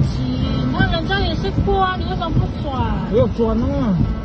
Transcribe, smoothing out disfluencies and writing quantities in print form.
急，那人家也是过啊，你为什么不转？ 我要转啊！